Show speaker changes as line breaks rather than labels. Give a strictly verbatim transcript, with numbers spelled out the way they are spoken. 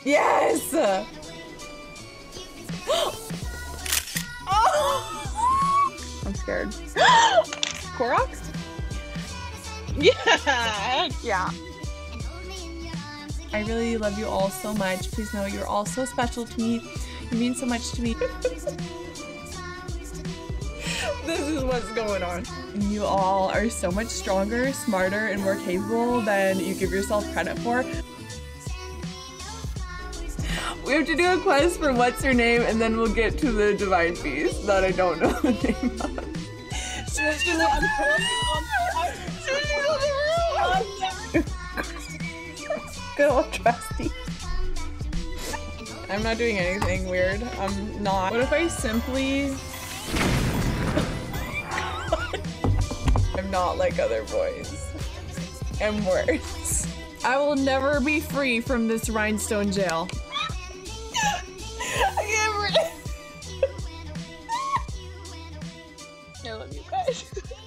Yes! Oh! I'm scared. Koroks?
Yeah, heck yeah.
I really love you all so much. Please know you're all so special to me. You mean so much to me. This is what's going on. You all are so much stronger, smarter, and more capable than you give yourself credit for. We have to do a quest for what's her name, and then we'll get to the divine beast that I don't know the name of. Good old trusty. I'm not doing anything weird. I'm not. What if I simply... I'm not like other boys. I'm worse. I will never be free from this rhinestone jail. I can't breathe. I love you guys.